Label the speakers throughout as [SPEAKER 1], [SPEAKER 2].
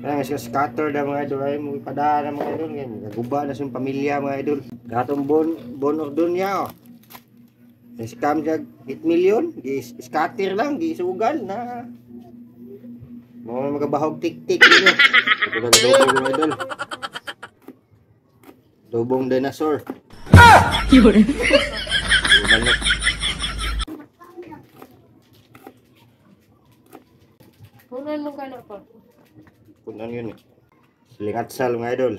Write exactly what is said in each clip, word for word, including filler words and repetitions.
[SPEAKER 1] Kaya nga scatter na mga idol ay mo ipadaan mga idol ngayon. Naguba na sa pamilya mga idol. Gatong bon bon ordon niya oh. Scam jag eight million, gi scatter lang, gi sugal na. Mo magabahog tik-tik niyo. Ito na dobong mga idol. Dobong dinosaur.
[SPEAKER 2] Yun.
[SPEAKER 1] Manok.
[SPEAKER 3] Kunan mo ka na po.
[SPEAKER 1] Kunan yun eh. Silingat sal mga idol.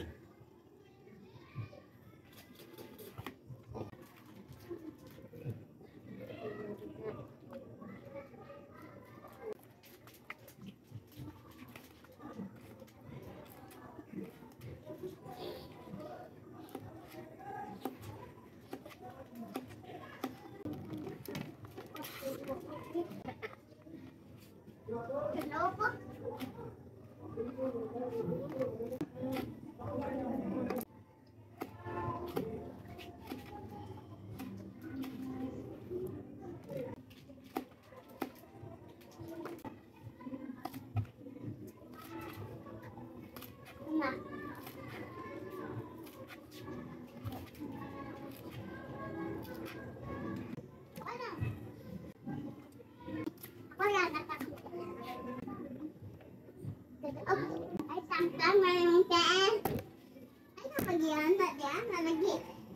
[SPEAKER 4] Ay, samtang mayroong kaan. Ay, napagyan na diyan, nalagi.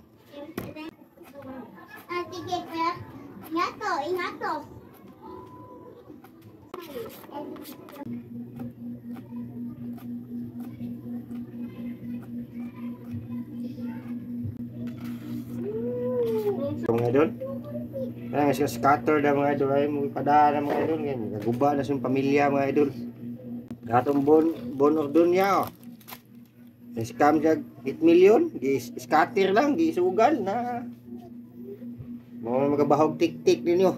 [SPEAKER 4] Ah, sige, pero, ingato, ingato.
[SPEAKER 1] Mga idol. Kaya nga scatter na mga idol ay mo ipadaan mga idol ngayon. Naguba na sa pamilya mga idol. Gatong bon bon ordon niya oh. Scam jag eight million, gi scatter lang, gi sugal na. Mo magabahog tik-tik ninyo.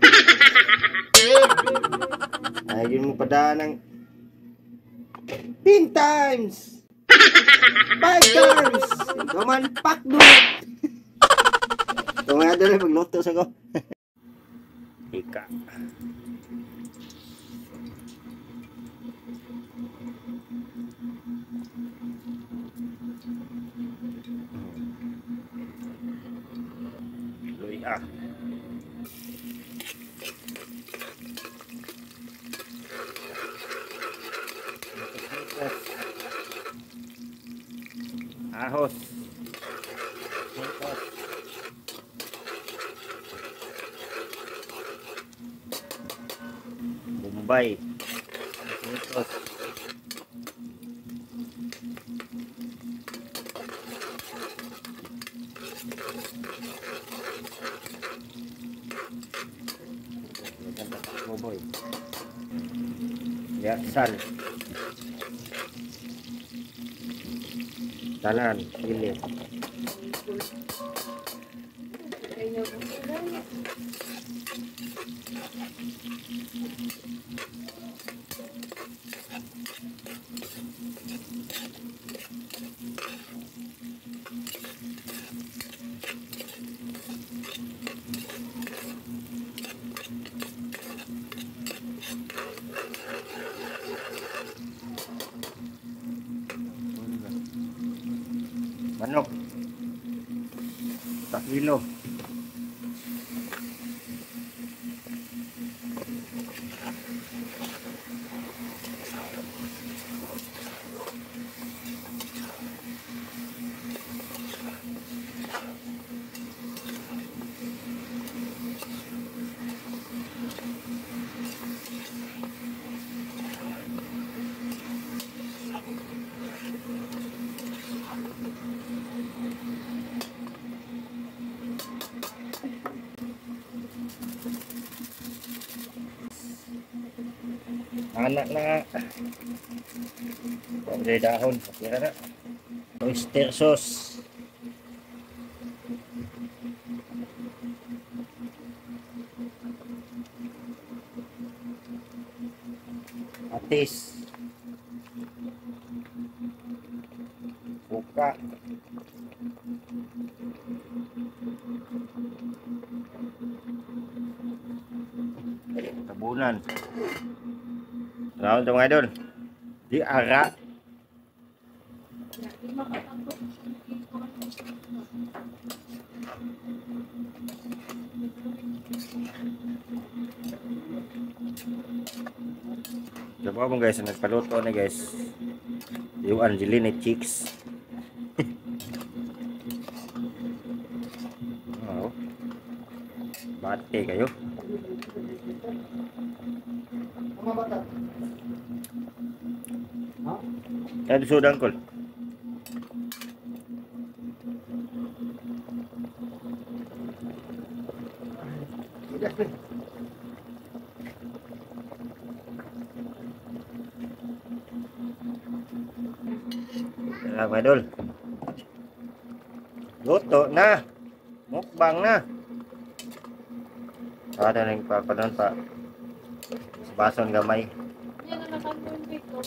[SPEAKER 1] Ay yun mo padaan ng ten times. five times. Ikaw man pakdulot. Ito mga idol ay magluto sa ko. Ika. Luy ah. Ahos. Bombay. Ito. Boy. Ya, sal. Tanan, ini. Manok. Tak kilo. Anak na Andre dahon kira na oyster sauce atis buka tabunan. Nah, untuk mga idol, Di ara. Diba mo guys, nagpaluto na guys. Yung Angeline Chicks. Oh. Bate kayo. Kaya sudan ko. Nah, mga idol. Luto na. Mukbang na. Ada nang papanon pa. Sa bason gamay.
[SPEAKER 3] Yan na nakanto yung dito.